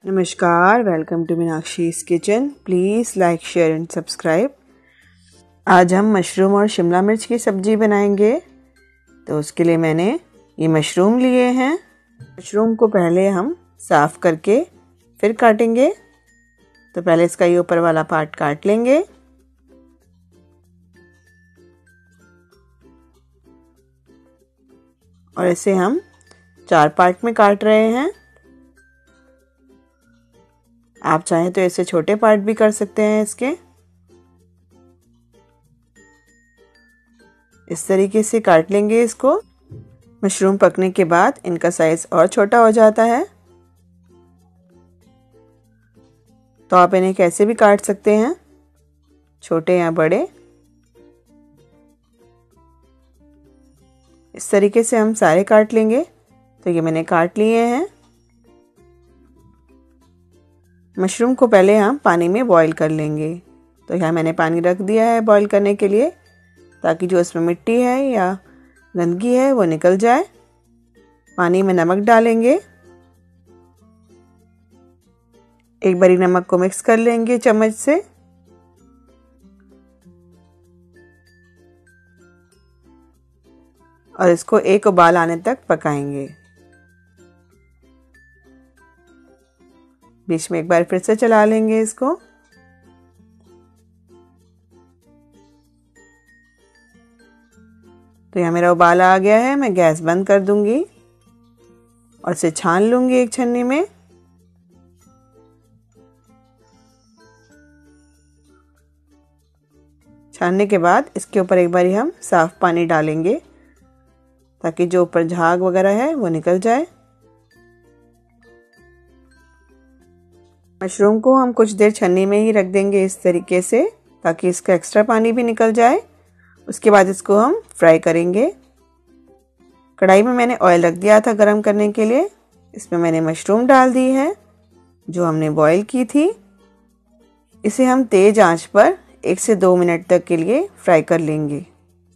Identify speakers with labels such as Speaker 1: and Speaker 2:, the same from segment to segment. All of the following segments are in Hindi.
Speaker 1: नमस्कार, welcome to Meenakshi's kitchen. Please like, share and subscribe. आज हम मशरूम और शिमला मिर्च की सब्ज़ी बनाएंगे। तो उसके लिए मैंने ये मशरूम लिए हैं। मशरूम को पहले हम साफ़ करके फिर काटेंगे। तो पहले इसका ये ऊपर वाला पार्ट काट लेंगे। और इसे हम 4 पार्ट में काट रहे हैं। आप चाहें तो ऐसे छोटे पार्ट भी कर सकते हैं इसके। इस तरीके से काट लेंगे इसको। मशरूम पकने के बाद इनका साइज और छोटा हो जाता है, तो आप इन्हें कैसे भी काट सकते हैं, छोटे या बड़े। इस तरीके से हम सारे काट लेंगे। तो ये मैंने काट लिए हैं। मशरूम को पहले हम पानी में बॉईल कर लेंगे। तो यहाँ मैंने पानी रख दिया है बॉईल करने के लिए, ताकि जो इसमें मिट्टी है या गंदगी है वो निकल जाए। पानी में नमक डालेंगे। एक बारी नमक को मिक्स कर लेंगे चम्मच से। और इसको एक उबाल आने तक पकाएंगे। बीच में एक बार फिर से चला लेंगे इसको। तो यहाँ मेरा उबाल आ गया है। मैं गैस बंद कर दूंगी और इसे छान लूंगी एक छन्नी में। छानने के बाद इसके ऊपर एक बारी हम साफ पानी डालेंगे, ताकि जो ऊपर झाग वगैरह है वो निकल जाए। मशरूम को हम कुछ देर छन्नी में ही रख देंगे इस तरीके से, ताकि इसका एक्स्ट्रा पानी भी निकल जाए। उसके बाद इसको हम फ्राई करेंगे। कढ़ाई में मैंने ऑयल रख दिया था गरम करने के लिए। इसमें मैंने मशरूम डाल दी है जो हमने बॉईल की थी। इसे हम तेज आंच पर 1 से 2 मिनट तक के लिए फ्राई कर लेंगे।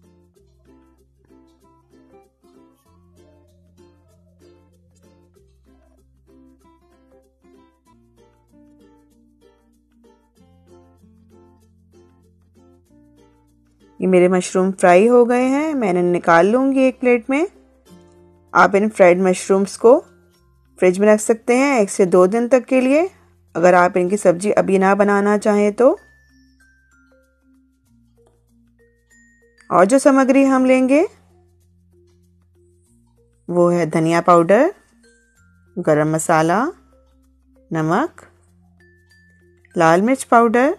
Speaker 1: ये मेरे मशरूम फ्राई हो गए हैं। मैंने निकाल लूँगी एक प्लेट में। आप इन फ्राइड मशरूम्स को फ्रिज में रख सकते हैं 1 से 2 दिन तक के लिए, अगर आप इनकी सब्जी अभी ना बनाना चाहें तो। और जो सामग्री हम लेंगे वो है धनिया पाउडर, गरम मसाला, नमक, लाल मिर्च पाउडर।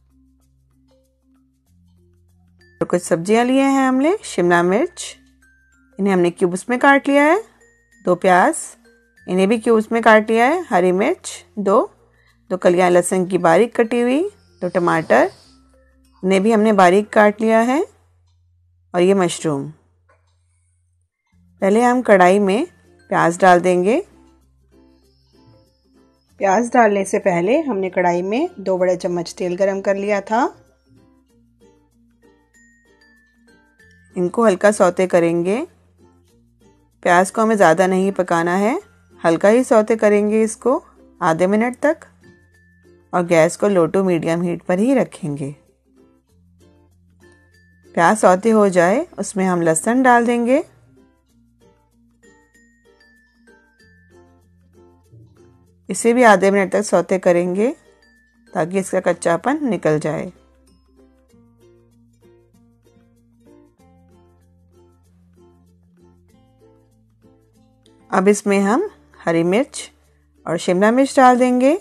Speaker 1: और कुछ सब्जियां लिए हैं हमने। शिमला मिर्च, इन्हें हमने क्यूब्स में काट लिया है। 2 प्याज, इन्हें भी क्यूब्स में काट लिया है। हरी मिर्च 2 कलियां लहसुन की बारीक कटी हुई, 2 टमाटर, इन्हें भी हमने बारीक काट लिया है। और ये मशरूम। पहले हम कढ़ाई में प्याज डाल देंगे। प्याज डालने से पहले हमने कढ़ाई में 2 बड़े चम्मच तेल गरम कर लिया था। इनको हल्का सौते करेंगे। प्याज को हमें ज़्यादा नहीं पकाना है, हल्का ही सौते करेंगे इसको आधे मिनट तक। और गैस को लो टू मीडियम हीट पर ही रखेंगे। प्याज सौते हो जाए उसमें हम लहसुन डाल देंगे। इसे भी आधे मिनट तक सौते करेंगे, ताकि इसका कच्चापन निकल जाए। अब इसमें हम हरी मिर्च और शिमला मिर्च डाल देंगे।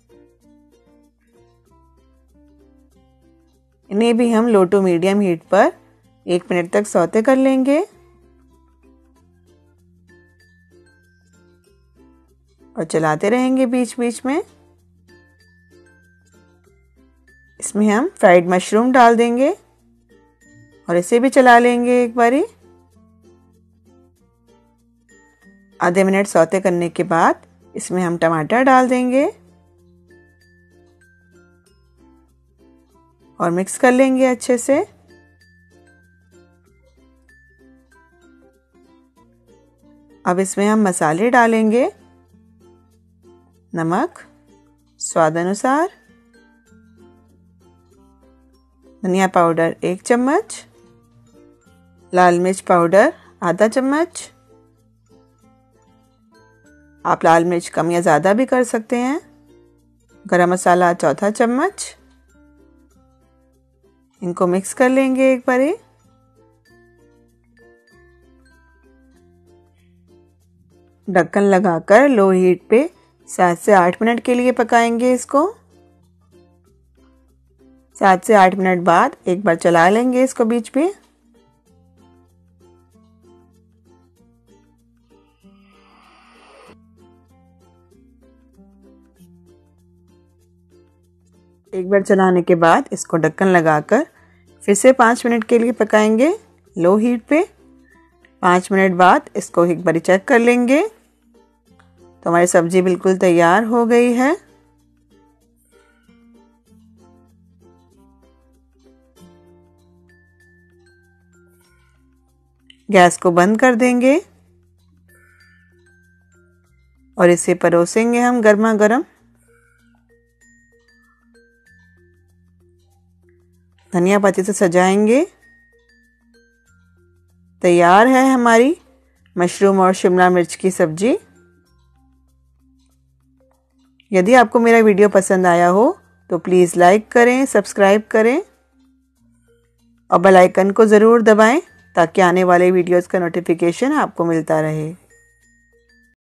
Speaker 1: इन्हें भी हम लो टू मीडियम हीट पर 1 मिनट तक सौते कर लेंगे। और चलाते रहेंगे बीच बीच में। इसमें हम फ्राइड मशरूम डाल देंगे और इसे भी चला लेंगे एक बारी। आधे मिनट सौते करने के बाद इसमें हम टमाटर डाल देंगे और मिक्स कर लेंगे अच्छे से। अब इसमें हम मसाले डालेंगे। नमक, स्वाद अनुसार, धनिया पाउडर 1 चम्मच, लाल मिर्च पाउडर आधा चम्मच। आप लाल मिर्च कम या ज़्यादा भी कर सकते हैं। गरम मसाला चौथा चम्मच। इनको मिक्स कर लेंगे एक बार। ढक्कन लगाकर लो हीट पे 7 से 8 मिनट के लिए पकाएंगे इसको। 7 से 8 मिनट बाद एक बार चला लेंगे इसको बीच में। एक बार चलाने के बाद इसको ढक्कन लगाकर फिर से 5 मिनट के लिए पकाएंगे लो हीट पे। 5 मिनट बाद इसको एक बार चेक कर लेंगे तो हमारी सब्जी बिल्कुल तैयार हो गई है। गैस को बंद कर देंगे और इसे परोसेंगे हम गर्मा गर्म। धनिया पत्ती से सजाएंगे। तैयार है हमारी मशरूम और शिमला मिर्च की सब्जी। यदि आपको मेरा वीडियो पसंद आया हो तो प्लीज़ लाइक करें, सब्सक्राइब करें और बेल आइकन को ज़रूर दबाएं ताकि आने वाले वीडियोस का नोटिफिकेशन आपको मिलता रहे।